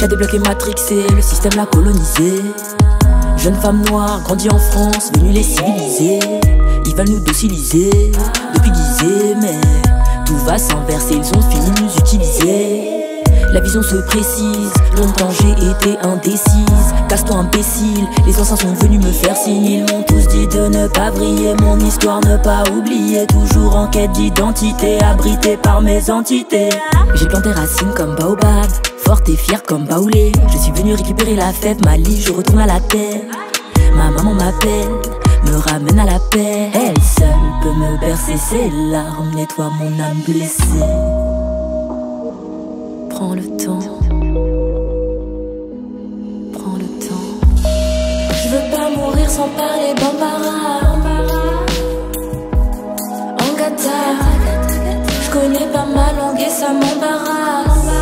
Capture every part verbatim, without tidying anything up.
Y'a des blocs et matrixés, le système l'a colonisé. Jeune femme noire, grandie en France, venue les civiliser. Ils veulent nous dociliser, depuis guiser, mais tout va s'inverser, ils ont fini de nous utiliser. La vision se précise, longtemps j'ai été indécise. Casse-toi imbécile, les anciens sont venus me faire signe. Ils m'ont tous dit de ne pas briller, mon histoire ne pas oublier. Toujours en quête d'identité, abrité par mes entités. J'ai planté racines comme baobab, forte et fière comme baoulé. Je suis venu récupérer la fève, ma lie, je retourne à la terre. Ma maman m'appelle, me ramène à la paix. Elle seule peut me bercer ses larmes, nettoie mon âme blessée. Prends le temps, prends le temps. Je veux pas mourir sans parler bambara, angata. Je connais pas ma langue et ça m'embarrasse.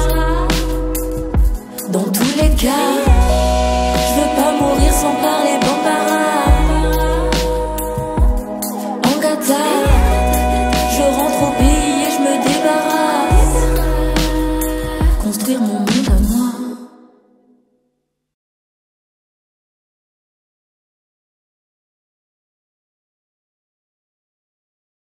Dans tous les cas, je veux pas mourir sans parler bambara, angata. Je rentre au pays et je me débarrasse. Construire mon